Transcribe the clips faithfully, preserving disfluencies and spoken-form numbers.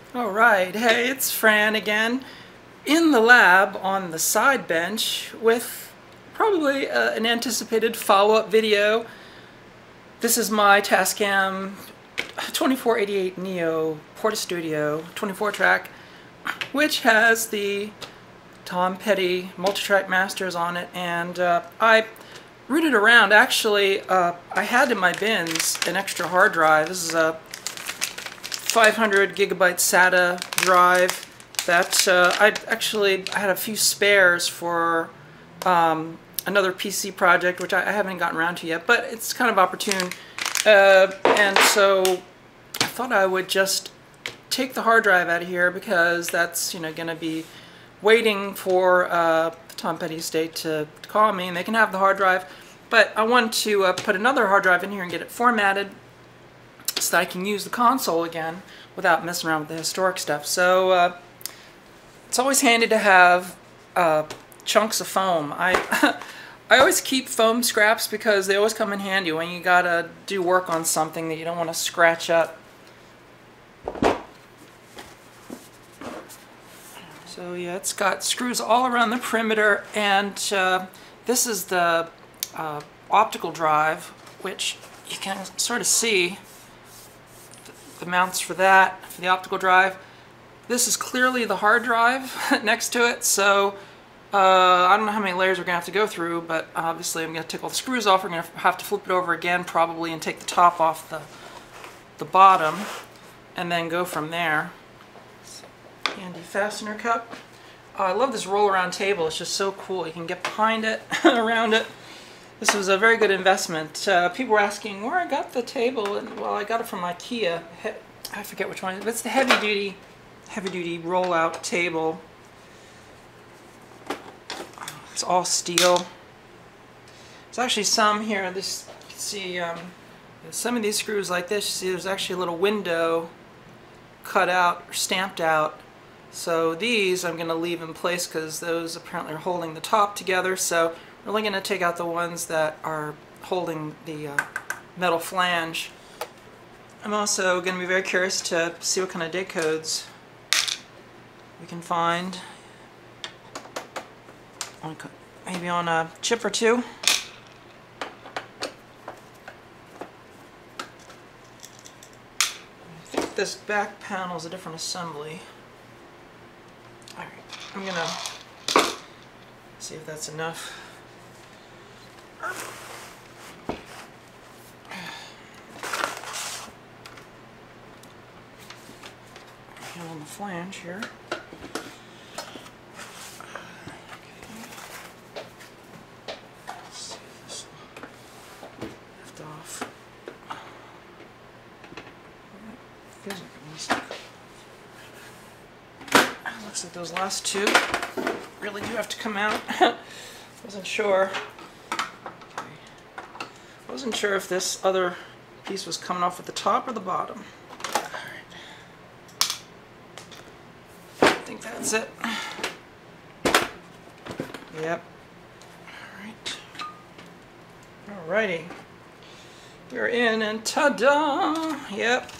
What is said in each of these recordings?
Alright, hey, it's Fran again, in the lab on the side bench with probably uh, an anticipated follow-up video. This is my Tascam twenty-four eighty-eight Neo Porta-Studio twenty-four track, which has the Tom Petty multi-track masters on it, and uh, I rooted around. Actually, uh, I had in my bins an extra hard drive. This is a five hundred gigabyte SATA drive that uh, I actually I had a few spares for um, another P C project, which I, I haven't gotten around to yet, but it's kind of opportune. Uh, and so I thought I would just take the hard drive out of here because that's, you know, going to be waiting for uh, the Tom Petty estate to call me and they can have the hard drive. But I want to uh, put another hard drive in here and get it formatted so that I can use the console again without messing around with the historic stuff. So uh, it's always handy to have uh, chunks of foam. I I always keep foam scraps because they always come in handy when you gotta do work on something that you don't want to scratch up. So yeah, it's got screws all around the perimeter, and uh, this is the uh, optical drive, which you can sort of see the mounts for that, for the optical drive. This is clearly the hard drive next to it, so uh, I don't know how many layers we're going to have to go through, but obviously I'm going to take all the screws off. We're going to have to flip it over again probably and take the top off the, the bottom, and then go from there. Handy fastener cup. Oh, I love this roll-around table. It's just so cool. You can get behind it, around it. This was a very good investment. Uh, people were asking where I got the table, and well, I got it from IKEA. He I forget which one. But it's the heavy-duty, heavy-duty roll-out table. It's all steel. There's actually some here. This you can see um, some of these screws like this. You see, there's actually a little window cut out or stamped out. So these I'm going to leave in place because those apparently are holding the top together. So we're only going to take out the ones that are holding the uh, metal flange. I'm also going to be very curious to see what kind of date codes we can find. On, maybe on a chip or two. I think this back panel is a different assembly. Alright, I'm going to see if that's enough. On the flange here. Let's see if this will lift off. Feels like it needs to. Looks like those last two really do have to come out. Wasn't sure. Wasn't sure if this other piece was coming off at the top or the bottom. I think that's it. Yep. Alright. Alrighty. We're in, and ta-da! Yep.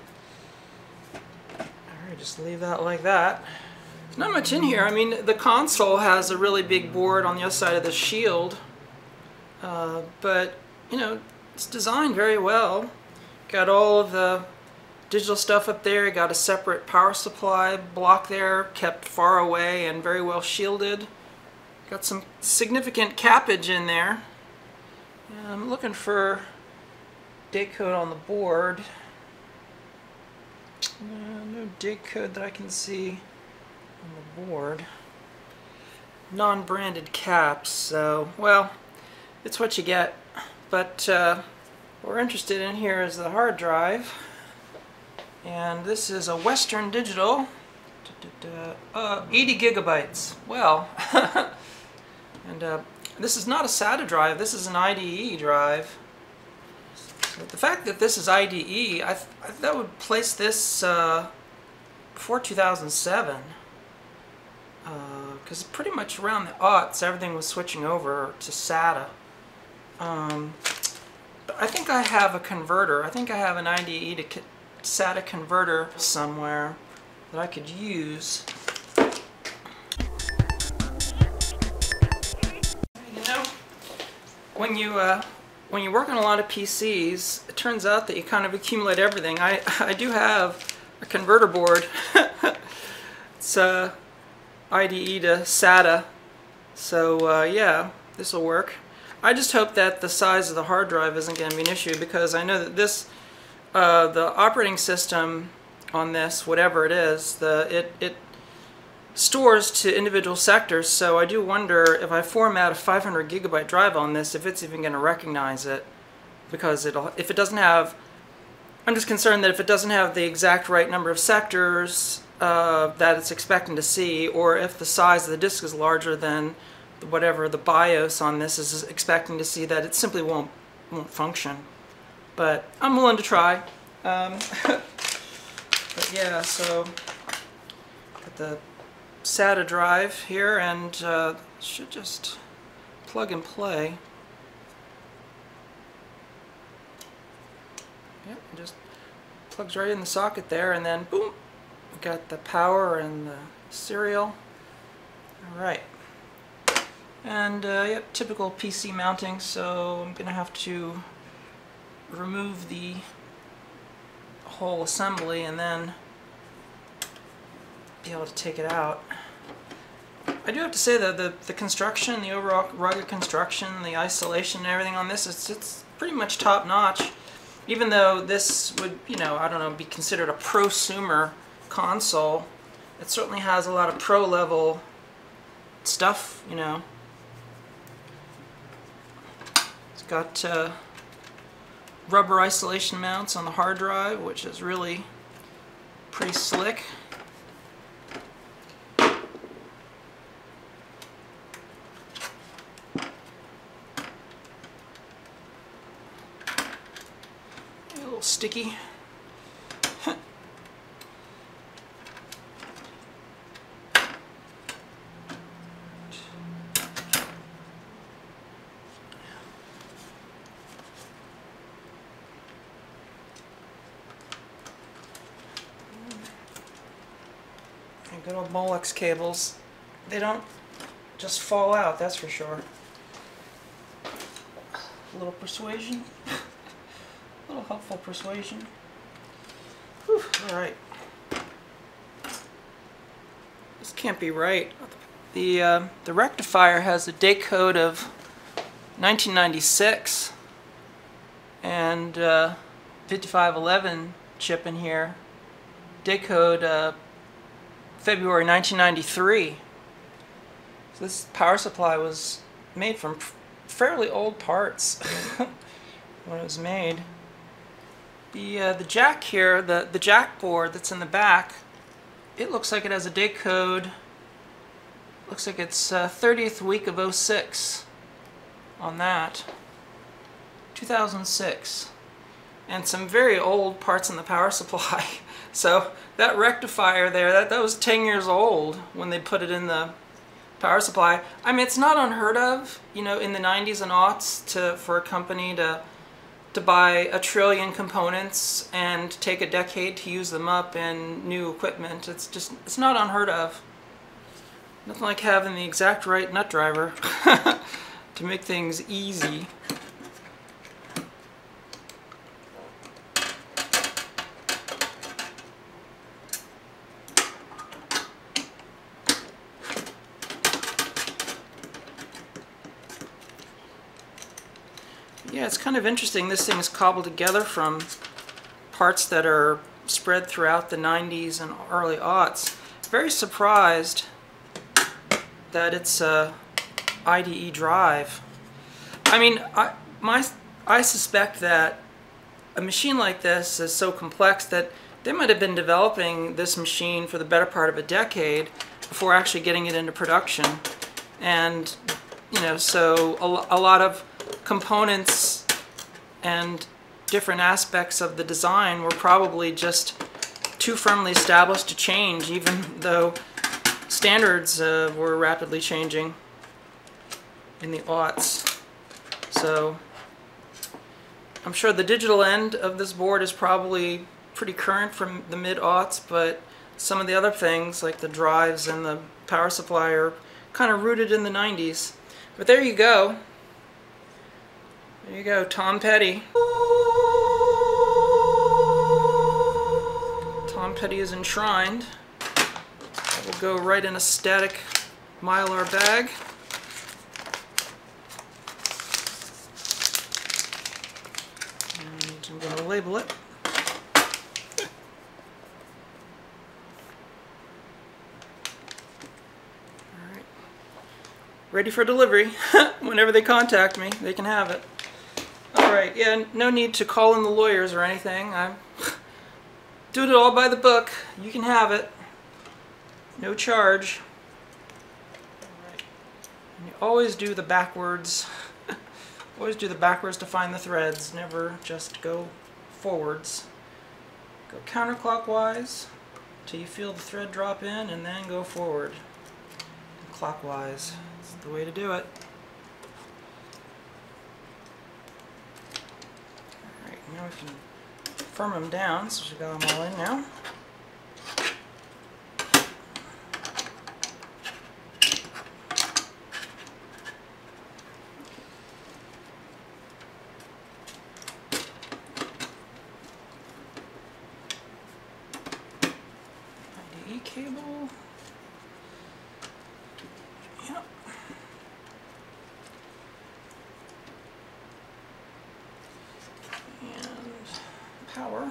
Alright, just leave that like that. There's not much in here. I mean, the console has a really big board on the other side of the shield. Uh, but, you know, it's designed very well. Got all of the digital stuff up there, got a separate power supply block there, kept far away and very well shielded. Got some significant cappage in there. And I'm looking for date code on the board. Uh, no date code that I can see on the board. Non-branded caps, so, well, it's what you get. But uh, what we're interested in here is the hard drive. And this is a Western Digital, uh, eighty gigabytes. Well, and uh, this is not a SATA drive, this is an I D E drive. So the fact that this is I D E, I, th I that would place this uh, before two thousand seven. Because uh, pretty much around the aughts, everything was switching over to SATA. Um, but I think I have a converter. I think I have an I D E to SATA converter somewhere. that I could use. You know, when you uh, when you work on a lot of P Cs, it turns out that you kind of accumulate everything. I I do have a converter board. It's uh, I D E to SATA, so uh, yeah, this will work. I just hope that the size of the hard drive isn't going to be an issue, because I know that this, uh, the operating system on this, whatever it is, the it, it stores to individual sectors, so I do wonder if I format a five hundred gigabyte drive on this, if it's even going to recognize it, because it'll, if it doesn't have, I'm just concerned that if it doesn't have the exact right number of sectors uh, that it's expecting to see, or if the size of the disk is larger than whatever the BIOS on this is expecting to see, that it simply won't won't function. But I'm willing to try. Um, but yeah, so got the SATA drive here, and uh, should just plug and play. Yep, just plugs right in the socket there, and then boom, we got the power and the serial. All right. And uh, yep, typical P C mounting, so I'm going to have to remove the whole assembly and then be able to take it out. I do have to say that the, the construction, the overall rugged construction, the isolation and everything on this, it's, it's pretty much top-notch. Even though this would, you know, I don't know, be considered a prosumer console, it certainly has a lot of pro-level stuff, you know. Got uh, rubber isolation mounts on the hard drive, which is really pretty slick. A little sticky. Good old Molex cables. They don't just fall out, that's for sure. A little persuasion. A little helpful persuasion. Whew, alright. This can't be right. The, uh, the rectifier has a date code of nineteen ninety-six, and uh, fifty-five eleven chip in here. Date code uh, February nineteen ninety-three. So this power supply was made from fairly old parts when it was made. The uh, the jack here, the the jack board that's in the back, it looks like it has a date code. Looks like it's uh, thirtieth week of oh six on that. two thousand six. And some very old parts in the power supply. So that rectifier there, that, that was ten years old when they put it in the power supply. I mean, it's not unheard of, you know, in the nineties and aughts to, for a company to, to buy a trillion components and take a decade to use them up in new equipment. It's just, it's not unheard of. Nothing like having the exact right nut driver to make things easy. Yeah, it's kind of interesting. This thing is cobbled together from parts that are spread throughout the nineties and early aughts. Very surprised that it's a I D E drive. I mean, I, my, I suspect that a machine like this is so complex that they might have been developing this machine for the better part of a decade before actually getting it into production. And, you know, so a, a lot of components and different aspects of the design were probably just too firmly established to change, even though standards uh, were rapidly changing in the aughts. So I'm sure the digital end of this board is probably pretty current from the mid-aughts, but some of the other things like the drives and the power supply are kind of rooted in the nineties. But there you go. There you go, Tom Petty. Tom Petty is enshrined. That will go right in a static Mylar bag. And I'm going to label it. Alright. Ready for delivery. Whenever they contact me, they can have it. Alright, yeah, no need to call in the lawyers or anything. I'm doing it all by the book. You can have it. No charge. Alright. And you always do the backwards. Always do the backwards to find the threads. Never just go forwards. Go counterclockwise till you feel the thread drop in, and then go forward. And clockwise. That's the way to do it. Alright, now we can firm them down, so we've got them all in now. I D E cable. Yep. And power.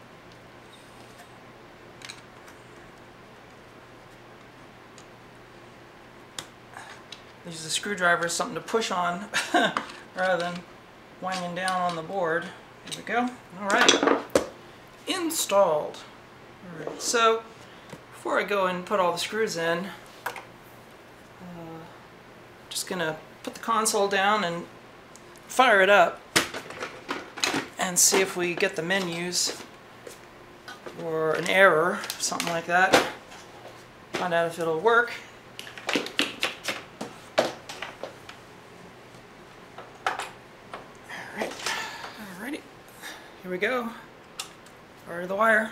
Use the screwdriver as something to push on rather than winding down on the board. Here we go. Alright. Installed. Alright, so before I go and put all the screws in, uh, just gonna put the console down and fire it up and see if we get the menus or an error, something like that. Find out if it'll work. Alright, alrighty. Here we go. Fire the wire.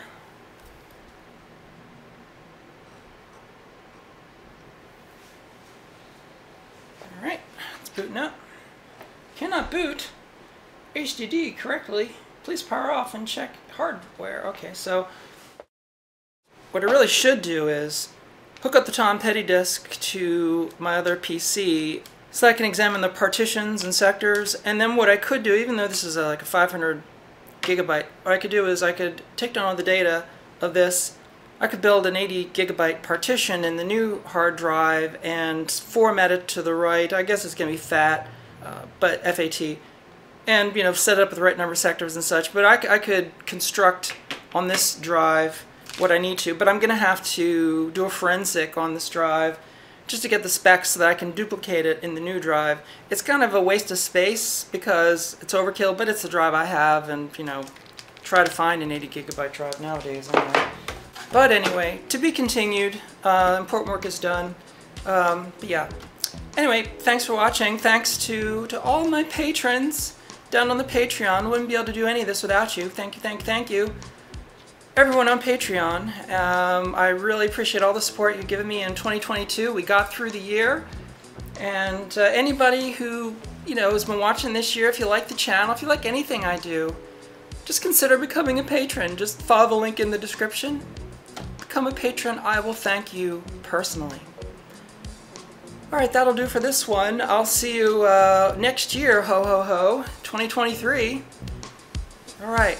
Alright, it's booting up. Cannot boot H D D correctly. Please power off and check hardware. Okay, so what I really should do is hook up the Tom Petty disk to my other P C so I can examine the partitions and sectors. And then what I could do, even though this is a, like a five hundred gigabyte, what I could do is I could take down all the data of this. I could build an eighty gigabyte partition in the new hard drive and format it to the right. I guess it's going to be FAT, uh, but F A T. And, you know, set it up with the right number of sectors and such. But I, I could construct on this drive what I need to. But I'm going to have to do a forensic on this drive just to get the specs so that I can duplicate it in the new drive. It's kind of a waste of space because it's overkill, but it's the drive I have, and, you know, try to find an eighty gigabyte drive nowadays anyway. But anyway, to be continued. Uh, important work is done. Um, but yeah. Anyway, thanks for watching. Thanks to, to all my patrons down on the Patreon. Wouldn't be able to do any of this without you. Thank you, thank you, thank you. Everyone on Patreon, um, I really appreciate all the support you've given me in twenty twenty-two. We got through the year. And uh, anybody who, you know, has been watching this year, if you like the channel, if you like anything I do, just consider becoming a patron. Just follow the link in the description. Become a patron. I will thank you personally. Alright, that'll do for this one. I'll see you uh, next year, ho ho ho, twenty twenty-three. Alright.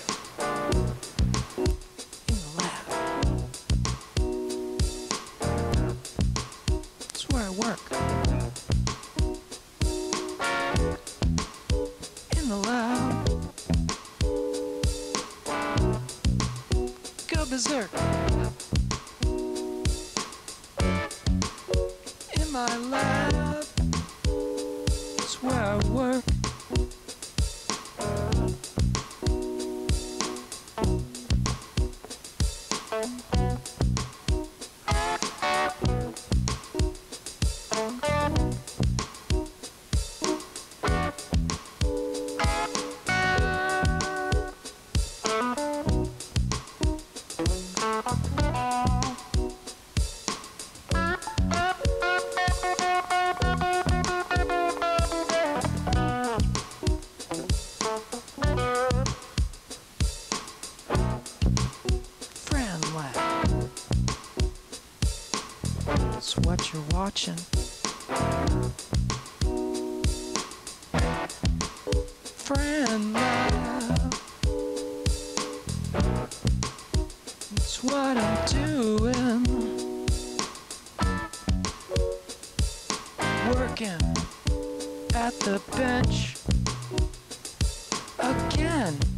In the lab. That's where I work. In the lab. Go berserk. My lab, it's where I work. that you're watching. FranLab, it's what I'm doing. Working at the bench again.